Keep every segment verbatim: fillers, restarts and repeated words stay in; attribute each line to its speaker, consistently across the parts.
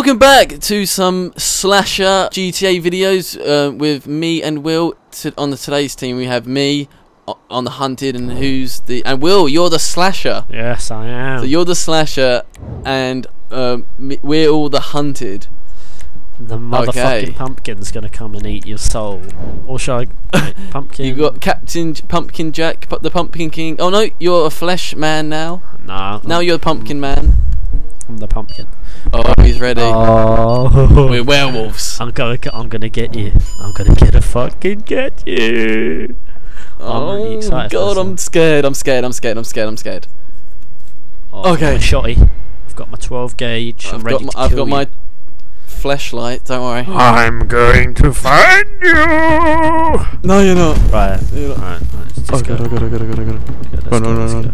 Speaker 1: welcome back to some slasher G T A videos uh, with me and Will. T on the today's team we have me on the hunted, and who's the and Will, you're the slasher.
Speaker 2: Yes, I am.
Speaker 1: So you're the slasher, and um, we're all the hunted.
Speaker 2: The motherfucking
Speaker 1: okay.
Speaker 2: pumpkin's gonna come and eat your soul. Or should I? Wait, pumpkin.
Speaker 1: You got Captain Pumpkin Jack, the Pumpkin King. Oh no, you're a flesh man now.
Speaker 2: Nah.
Speaker 1: Now you're the Pumpkin Man.
Speaker 2: I'm the pumpkin.
Speaker 1: Oh, he's ready.
Speaker 2: Oh.
Speaker 1: We're werewolves.
Speaker 2: I'm gonna, I'm gonna get you. I'm gonna get a fucking get you. I'm really
Speaker 1: Oh
Speaker 2: excited
Speaker 1: God, I'm scared. I'm scared. I'm scared. I'm scared. I'm scared.
Speaker 2: Oh,
Speaker 1: Okay.
Speaker 2: Shotty. I've got my twelve gauge. I'm
Speaker 1: I've
Speaker 2: ready
Speaker 1: got
Speaker 2: to
Speaker 1: my, I've
Speaker 2: kill
Speaker 1: got
Speaker 2: you.
Speaker 1: my flashlight. Don't worry.
Speaker 2: I'm going to find you.
Speaker 1: No, you're not.
Speaker 2: Right.
Speaker 1: You're not.
Speaker 2: Right. Let's just
Speaker 1: Oh
Speaker 2: go.
Speaker 1: God! Oh God! Oh God! Oh God! Oh God!
Speaker 2: Okay, let's
Speaker 1: Run,
Speaker 2: go,
Speaker 1: run,
Speaker 2: let's
Speaker 1: run,
Speaker 2: go.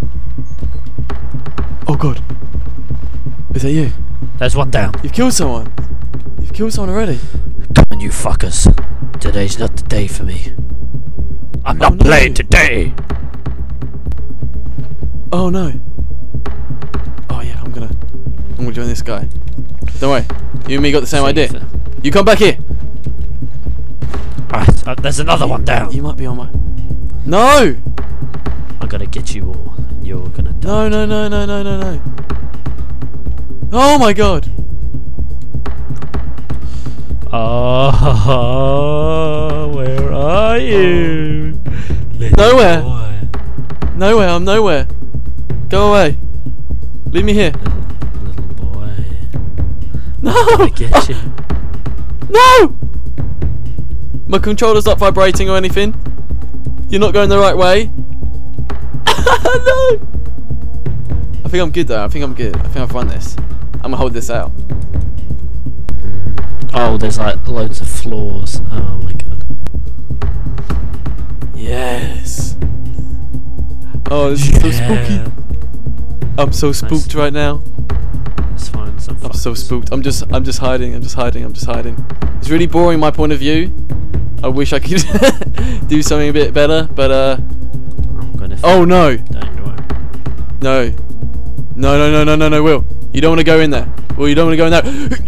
Speaker 1: Oh God! Is that you?
Speaker 2: There's one down.
Speaker 1: You've killed someone. You've killed someone already.
Speaker 2: Come on, you fuckers. Today's not the day for me. I'm not
Speaker 1: Oh, no.
Speaker 2: playing today.
Speaker 1: Oh no. Oh yeah, I'm gonna, I'm gonna join this guy. Don't worry. You and me got the same idea.
Speaker 2: Safer.
Speaker 1: You come back here.
Speaker 2: Right, uh, there's another one down.
Speaker 1: You might be on my. No!
Speaker 2: I'm gonna get you all, and you're gonna die.
Speaker 1: No! No! No! No! No! No! No! Oh my God!
Speaker 2: Oh, where are you? Little
Speaker 1: Nowhere.
Speaker 2: boy.
Speaker 1: Nowhere. I'm nowhere. Go away. Leave me here.
Speaker 2: Little, little boy.
Speaker 1: No!
Speaker 2: I'm gonna get you.
Speaker 1: No! My controller's not vibrating or anything. You're not going the right way. No! I think I'm good though. I think I'm good. I think I've won this. I'm gonna hold this out.
Speaker 2: Oh, there's like loads of floors. Oh my God.
Speaker 1: Yes. Oh, this is so spooky. I'm so spooked right now.
Speaker 2: Let's find some.
Speaker 1: I'm so
Speaker 2: fuckers.
Speaker 1: spooked. I'm just, I'm just hiding. I'm just hiding. I'm just hiding. It's really boring my point of view. I wish I could do something a bit better, but uh.
Speaker 2: I'm gonna.
Speaker 1: Oh no!
Speaker 2: Don't worry.
Speaker 1: No. No, no, no, no, no, no, Will. You don't want to go in there. Will, you don't want to go in there.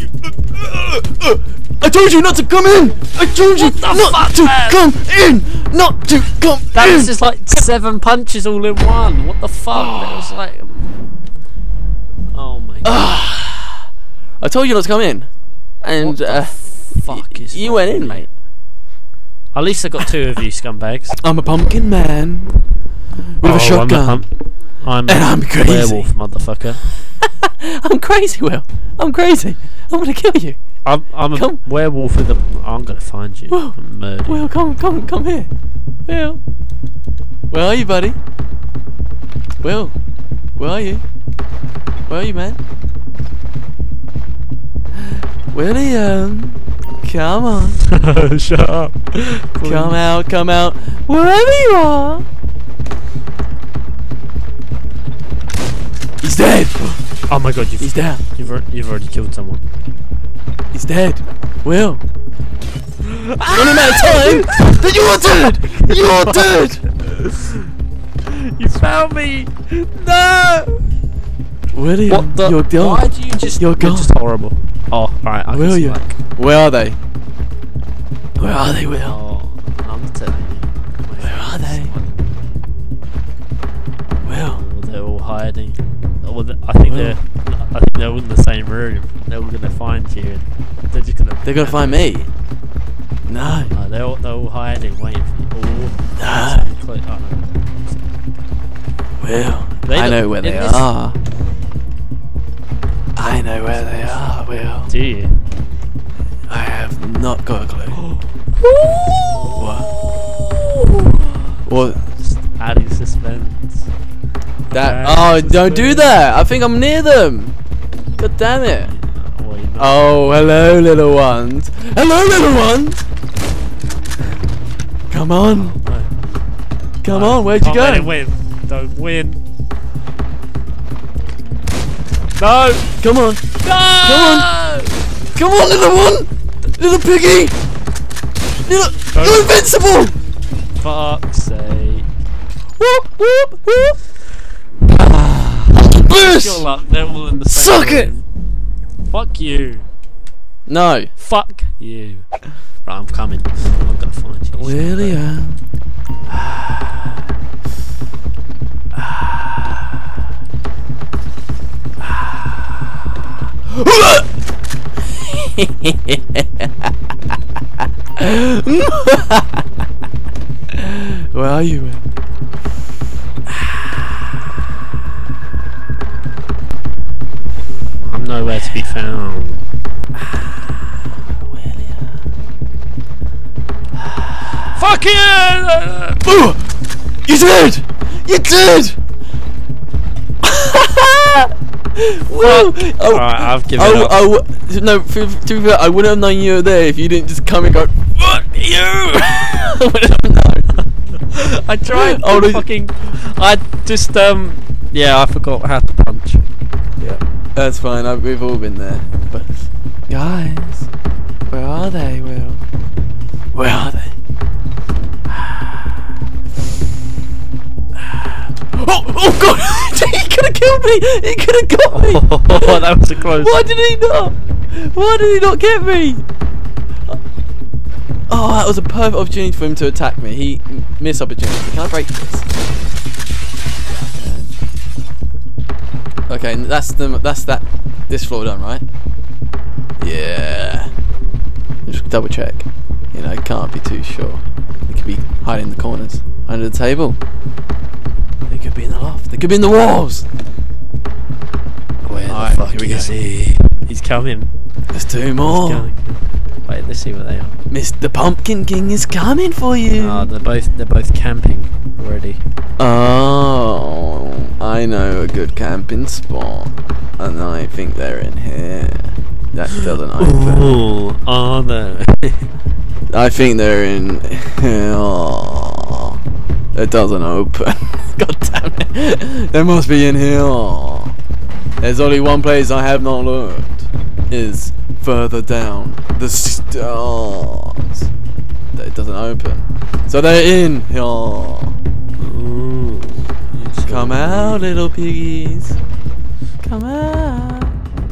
Speaker 1: I told you not to come in! I told you not
Speaker 2: fuck,
Speaker 1: to
Speaker 2: man?
Speaker 1: come in! Not to come
Speaker 2: That
Speaker 1: in!
Speaker 2: was just like seven punches all in one. What the fuck? That was like. Oh my God.
Speaker 1: I told you not to come in. And,
Speaker 2: What the
Speaker 1: uh,
Speaker 2: fuck is
Speaker 1: you
Speaker 2: wrong
Speaker 1: went in,
Speaker 2: with
Speaker 1: mate.
Speaker 2: At least I got two of you scumbags.
Speaker 1: I'm a pumpkin man. With
Speaker 2: Oh,
Speaker 1: a shotgun.
Speaker 2: I'm, a pump I'm
Speaker 1: And
Speaker 2: a
Speaker 1: I'm crazy.
Speaker 2: werewolf, motherfucker.
Speaker 1: I'm crazy, Will. I'm crazy. I'm gonna kill you.
Speaker 2: I'm, I'm a
Speaker 1: Come.
Speaker 2: werewolf with a. I'm gonna find you.
Speaker 1: Will.
Speaker 2: And murder you.
Speaker 1: Will, come, come, come here. Will. Where are you, buddy? Will. Where are you? Where are you, man? William. Come on.
Speaker 2: Shut up.
Speaker 1: Come out, come out. Wherever you are. He's dead.
Speaker 2: Oh my God, you've
Speaker 1: He's down.
Speaker 2: you've, al- you've already killed someone.
Speaker 1: He's dead. Will. Running out of time. Then you're dead. You're dead.
Speaker 2: You found me. No.
Speaker 1: William,
Speaker 2: What the?
Speaker 1: you're gone.
Speaker 2: Why do you just?
Speaker 1: You're
Speaker 2: You're
Speaker 1: gone.
Speaker 2: just horrible. Oh, right. I
Speaker 1: Will
Speaker 2: can
Speaker 1: you?
Speaker 2: like,
Speaker 1: Where are they? Where are they, Will?
Speaker 2: Oh, I'm telling you.
Speaker 1: Where are they? Will.
Speaker 2: Oh, they're all hiding. Oh, th I think
Speaker 1: Will.
Speaker 2: they're. I think they're all in the same room. They're all gonna find you. And they're just gonna.
Speaker 1: They're gonna find me. No.
Speaker 2: No, they're all, they're all hiding, waiting for you. Oh,
Speaker 1: No.
Speaker 2: close. Oh, no.
Speaker 1: Will.
Speaker 2: They
Speaker 1: I
Speaker 2: look-
Speaker 1: know where
Speaker 2: in
Speaker 1: they
Speaker 2: this-
Speaker 1: are. I know where they are, Will.
Speaker 2: Do you?
Speaker 1: I have not got a clue. What? What?
Speaker 2: Just adding suspense.
Speaker 1: That?
Speaker 2: Adding
Speaker 1: Oh, don't do
Speaker 2: suspense.
Speaker 1: that! I think I'm near them. God damn it!
Speaker 2: Well, you're not.
Speaker 1: Oh, hello, little ones. Hello, little ones. Come on,
Speaker 2: No.
Speaker 1: come
Speaker 2: No,
Speaker 1: on. Where'd you
Speaker 2: can't
Speaker 1: go?
Speaker 2: let it win. Don't win. No!
Speaker 1: Come on,
Speaker 2: No!
Speaker 1: Come on. come on, little one, little piggy. Little,
Speaker 2: Don't-
Speaker 1: you're invincible.
Speaker 2: Fuck's sake.
Speaker 1: Whoop, whoop, whoop.
Speaker 2: Your
Speaker 1: Burst!
Speaker 2: luck, they're all in the same
Speaker 1: Suck it!
Speaker 2: room. Fuck you.
Speaker 1: No.
Speaker 2: Fuck you. Right, I'm coming. I'm gonna find you.
Speaker 1: William. Where are you, Will?
Speaker 2: I'm nowhere to be found. Fuck you!
Speaker 1: Oh, you did! You did! Woo! Oh,
Speaker 2: Alright, I've given
Speaker 1: oh,
Speaker 2: up.
Speaker 1: oh, no, for, to be fair, I wouldn't have known you were there if you didn't just come and go, fuck you! I wouldn't have known.
Speaker 2: I tried
Speaker 1: Oh,
Speaker 2: to
Speaker 1: no.
Speaker 2: fucking... I just, um... Yeah, I forgot how to punch.
Speaker 1: Yeah, that's fine, I, we've all been there. But, guys, where are they, Will? Where are they? Oh, oh god! He could have killed me! He could have got me!
Speaker 2: Oh, that was a close.
Speaker 1: Why did he not? Why did he not get me? Oh, that was a perfect opportunity for him to attack me. He missed opportunity. Can I break this? Okay, that's the that's that this floor done, right? Yeah. Just double check. You know, can't be too sure. They could be hiding in the corners, under the table. They could be in the loft. They could be in the walls. Where the
Speaker 2: Alright,
Speaker 1: fuck
Speaker 2: here we
Speaker 1: is
Speaker 2: go.
Speaker 1: he?
Speaker 2: He's coming.
Speaker 1: There's two
Speaker 2: He's
Speaker 1: more.
Speaker 2: coming. Wait, let's see what they are.
Speaker 1: Mister Pumpkin King is coming for you.
Speaker 2: Oh, they're both they're both camping already.
Speaker 1: Oh, I know a good camping spot, and I think they're in here. That doesn't open.
Speaker 2: Ooh, are they?
Speaker 1: I think they're in here. Oh, it doesn't open. God damn it! They must be in here. There's only one place I have not learned. Is further down the stars. It doesn't open. So they're in here.
Speaker 2: Ooh,
Speaker 1: Come out, little piggies. Come out.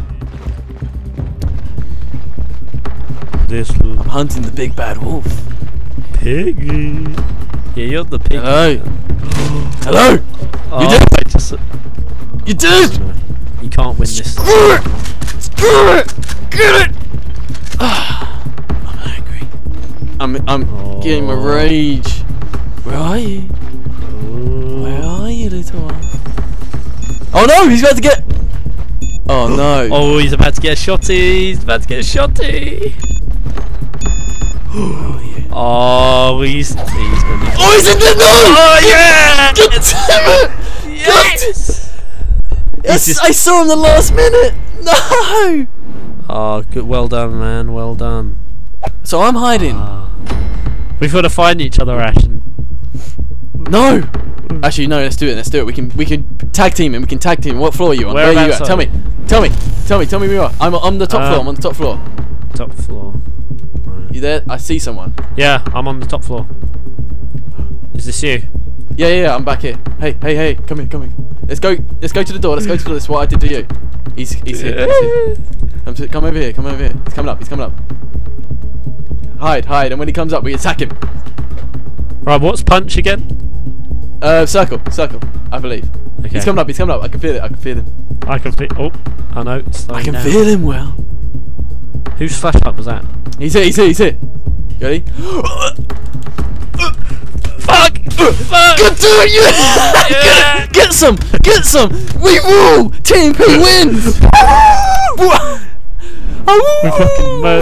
Speaker 2: This
Speaker 1: I'm
Speaker 2: little
Speaker 1: hunting the big bad wolf.
Speaker 2: piggy. Yeah, you're the piggy.
Speaker 1: Hello. Hello.
Speaker 2: Oh,
Speaker 1: You did
Speaker 2: I just,
Speaker 1: You did.
Speaker 2: no, you can't win this.
Speaker 1: Screw it. Screw it. Get it. I'm angry. I'm I'm
Speaker 2: Oh.
Speaker 1: getting my rage. Where are you? Where
Speaker 2: Oh,
Speaker 1: are you, little one? Oh no, he's about to get. Oh no.
Speaker 2: oh, he's about to get a shotty. He's about to get a shotty.
Speaker 1: Oh, yeah.
Speaker 2: Oh, he's he's gonna.
Speaker 1: Oh, he's in the no!
Speaker 2: Oh yeah!
Speaker 1: God damn it!
Speaker 2: Yes!
Speaker 1: Yes,
Speaker 2: just-
Speaker 1: I saw him the last minute. No.
Speaker 2: Oh, good. Well done, man. Well done.
Speaker 1: So I'm hiding.
Speaker 2: Ah. We've got to find each other, Ashton.
Speaker 1: No. Actually, no. Let's do it. Let's do it. We can we can tag team him. We can tag team. What floor are you on? Where are you
Speaker 2: Whereabouts
Speaker 1: at?
Speaker 2: are
Speaker 1: Tell me.
Speaker 2: you?
Speaker 1: Tell me. Tell me. Tell me where you are. I'm on the top
Speaker 2: Um,
Speaker 1: floor. I'm on the top floor.
Speaker 2: Top floor. Right.
Speaker 1: You there? I see someone.
Speaker 2: Yeah, I'm on the top floor. Is this you?
Speaker 1: Yeah, yeah, yeah. I'm back here. Hey, hey, hey. Come here. Come here. Let's go. Let's go to the door. Let's go to the door. That's what I did to you. He's he's here. He's here. Come, to, come over here. Come over here. He's coming up. He's coming up. Hide, hide. And when he comes up, we attack him.
Speaker 2: Right, what's punch again?
Speaker 1: Uh, circle, circle. I believe.
Speaker 2: Okay.
Speaker 1: He's coming up. He's coming up. I can feel it. I can feel him.
Speaker 2: I can feel. Oh, I know. It's
Speaker 1: I
Speaker 2: slowing
Speaker 1: can
Speaker 2: down.
Speaker 1: feel him well.
Speaker 2: Whose flashlight was that?
Speaker 1: He's here. He's here. He's here. You ready?
Speaker 2: Fuck! Fuck!
Speaker 1: Good do it, you!
Speaker 2: Yeah!
Speaker 1: get, get some! Get some! We rule! T M P wins!
Speaker 2: We fucking mad.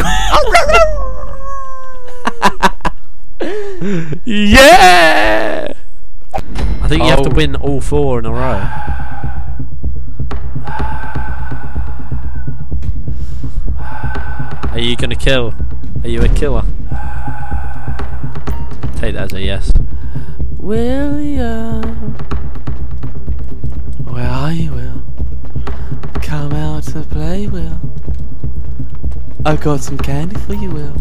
Speaker 2: Yeah! I think you have to
Speaker 1: Oh.
Speaker 2: win all four in a row. Are you gonna kill? Are you a killer? Take that as a yes.
Speaker 1: William, where are you, Will? Come out to play, Will. I've got some candy for you, Will.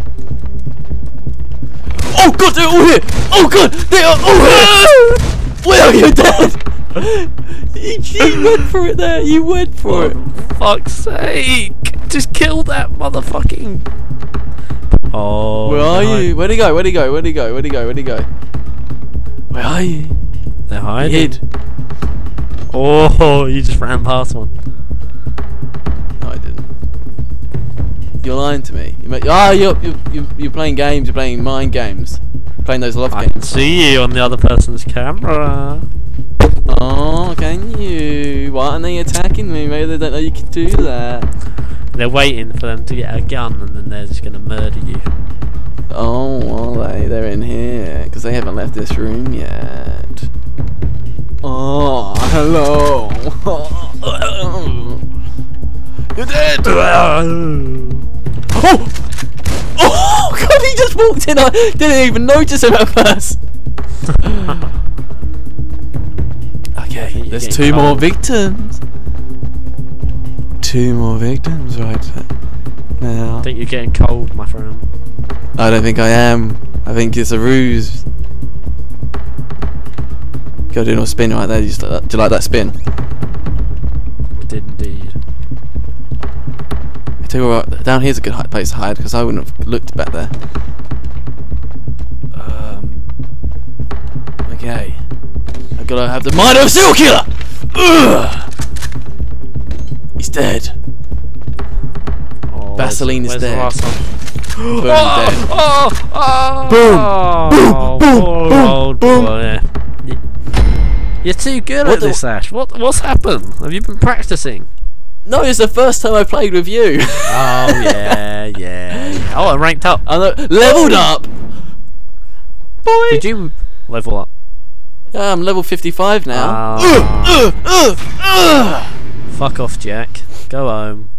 Speaker 1: Oh God, they're all here! Oh God, they are all here! Will, you're dead! you, you went for it there. You went for it.
Speaker 2: For fuck's sake! Just kill that motherfucking. Oh.
Speaker 1: Where are
Speaker 2: they're
Speaker 1: you? Where'd he go? Where'd he go? Where'd he go? Where'd he go? Where'd he go? Where are you?
Speaker 2: hiding. They're
Speaker 1: He
Speaker 2: hiding.
Speaker 1: hid.
Speaker 2: Oh, you just ran past one.
Speaker 1: No, I didn't. You're lying to me. You ah, you're, you're you're you're playing games. You're playing mind games. Playing those love
Speaker 2: I can
Speaker 1: games.
Speaker 2: see you on the other person's camera.
Speaker 1: Oh, can you? Why aren't they attacking me? Maybe they don't know you can do that.
Speaker 2: They're waiting for them to get a gun, and then they're just gonna murder you.
Speaker 1: Oh, are they? They're in here because they haven't left this room yet. Oh, hello. You're dead. Oh! Oh God! He just walked in. I didn't even notice him at first. Okay,
Speaker 2: you're
Speaker 1: there's
Speaker 2: getting
Speaker 1: two more
Speaker 2: cold.
Speaker 1: victims. Two more victims right now.
Speaker 2: I think you're getting cold, my friend.
Speaker 1: I don't think I am. I think it's a ruse. Go do a spin right there. You just like that. Do you like that spin?
Speaker 2: We did indeed.
Speaker 1: I tell you what, down here's a good hi- place to hide because I wouldn't have looked back there. Um. Okay. I gotta have the mind of a serial killer. Ugh! He's dead.
Speaker 2: Oh,
Speaker 1: Vaseline
Speaker 2: where's,
Speaker 1: is
Speaker 2: where's
Speaker 1: dead.
Speaker 2: The last one?
Speaker 1: Boom,
Speaker 2: Oh,
Speaker 1: dead.
Speaker 2: oh, oh,
Speaker 1: Boom, boom,
Speaker 2: oh,
Speaker 1: boom,
Speaker 2: poor
Speaker 1: boom,
Speaker 2: old
Speaker 1: boom.
Speaker 2: boy. Y- You're too good
Speaker 1: What
Speaker 2: at
Speaker 1: the-
Speaker 2: this, Ash. What what's happened? Have you been practicing?
Speaker 1: No, it's the first time I played with you.
Speaker 2: Oh yeah, yeah, yeah. Oh, I ranked up.
Speaker 1: I know, leveled up. Boy.
Speaker 2: Did you level up?
Speaker 1: Yeah, I'm level fifty-five now.
Speaker 2: Ah.
Speaker 1: Ugh, ugh, ugh, ugh.
Speaker 2: Fuck off, Jack. Go home.